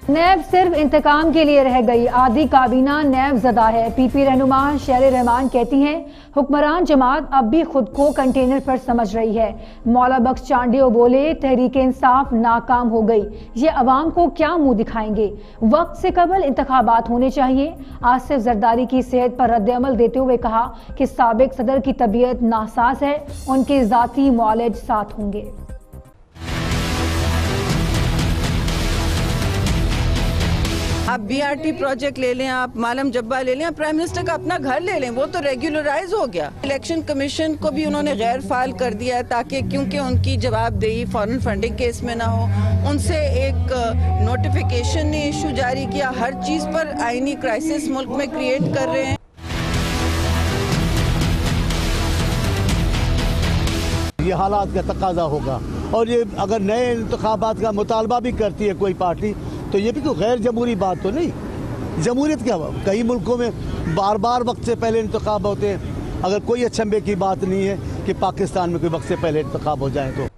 नैब सिर्फ इंतकाम के लिए रह गई, आधी काबीना नैब ज़दा है। पीपी रहनुमा शेर रहमान कहती हैं हुक्मरान जमात अब भी खुद को कंटेनर पर समझ रही है। मौला बख्श चांडियो बोले तहरीक इंसाफ नाकाम हो गई, ये अवाम को क्या मुंह दिखाएंगे। वक्त से कबल इंतखाबात होने चाहिए। आसिफ जरदारी की सेहत पर रद्द-ए-अमल देते हुए कहा कि साबिक सदर की तबीयत नासाज है, उनके जाती मुआलिज साथ होंगे। आप बीआरटी प्रोजेक्ट ले लें, आप मालम जब्बा ले लें, प्राइम मिनिस्टर का अपना घर ले लें, वो तो रेगुलराइज हो गया। इलेक्शन कमीशन को भी उन्होंने गैर फाल कर दिया है ताकि क्योंकि उनकी जवाबदेही फॉरेन फंडिंग केस में ना हो। उनसे एक नोटिफिकेशन ने इशू जारी किया। हर चीज पर आईनी क्राइसिस मुल्क में क्रिएट कर रहे हैं। ये हालात का तकाजा होगा और ये अगर नए इंतखाबात का मुतालबा भी करती है कोई पार्टी तो ये भी कोई गैर जमहूरी बात तो नहीं। जमहूरियत क्या, कई मुल्कों में बार बार वक्त से पहले इंतखाब होते हैं। अगर कोई अचंभे की बात नहीं है कि पाकिस्तान में कोई वक्त से पहले इंतखाब हो जाए तो